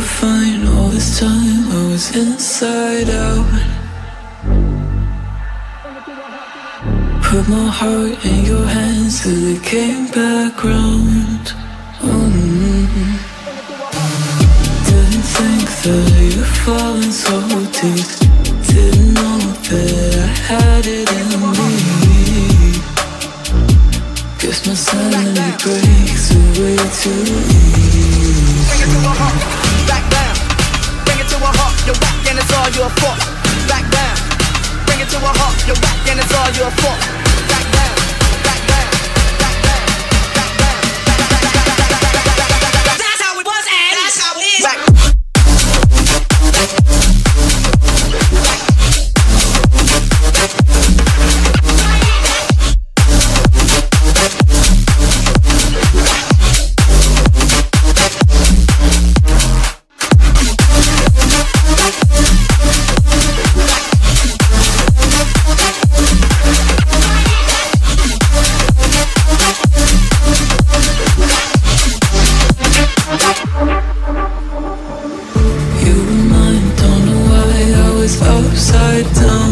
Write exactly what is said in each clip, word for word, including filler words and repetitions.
were fine all this time, I was inside out. Put my heart in your hands till it came back round. Mm-hmm. Didn't think that you'd fallen so deep. Didn't know that I had it in me. Guess my sanity breaks away too easy. Bring it to a halt, back down. Bring it to a halt, you're whack and it's all your fault. Back down. Bring it to a halt, you're whack and it's all your fault. Back down, back down, back down, back down. That's how it was and that's how it is. Back. Upside down,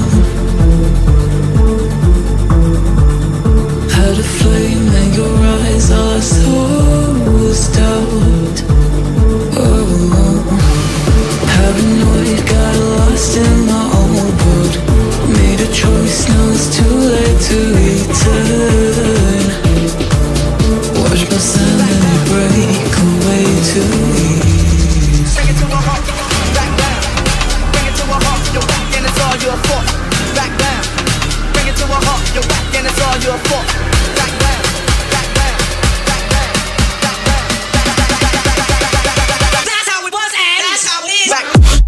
had a flame in your eyes, all I saw was doubt. Oh, paranoid, got lost in my own world. Made a choice, now it's too late to return. Watch my sanity break away too easy. Bring it to a halt, back down. Bring it to a halt, you're whack and it's all your fault. Back down. Bring it to a halt, you're whack and it's all your fault. Back down, back down, back down, back down. That's how it was and that's how it is. Back.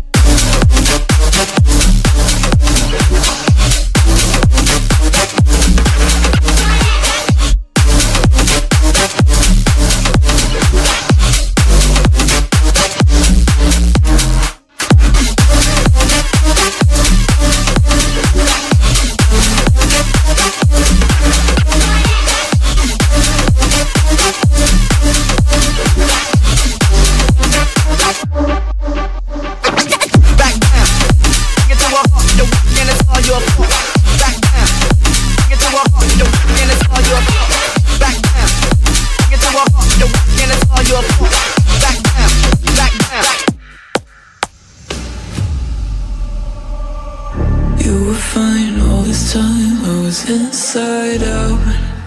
You were fine all this time, I was inside out.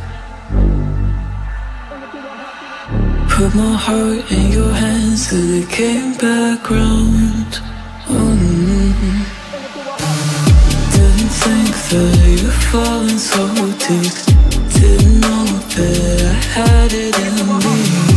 Put my heart in your hands till it came back round. Mm-hmm. Didn't think that you'd fallen so deep. Didn't know that I had it in me.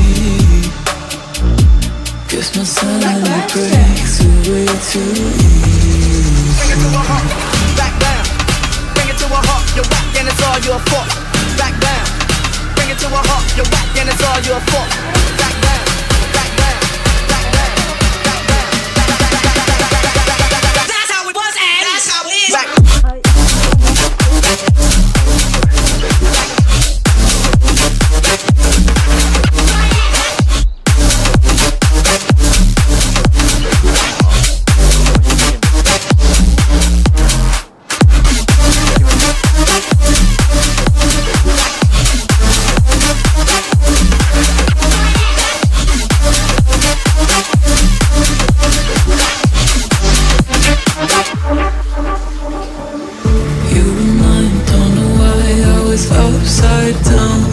Guess my sanity breaks away too easy. Bring it to a halt, back down. Bring it to a halt, you're whack and it's all your fault. Back down. Bring it to a halt, you're whack and it's all your fault. Back down, back down, back down, back down. That's how it was and that's how it is. Back. Upside down,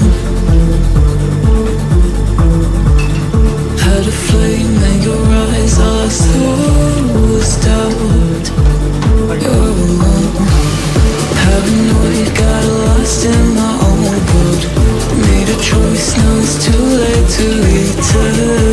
had a flame in your eyes, all I saw was doubt. Oh, paranoid, got lost in my own world. Made a choice, now it's too late to return.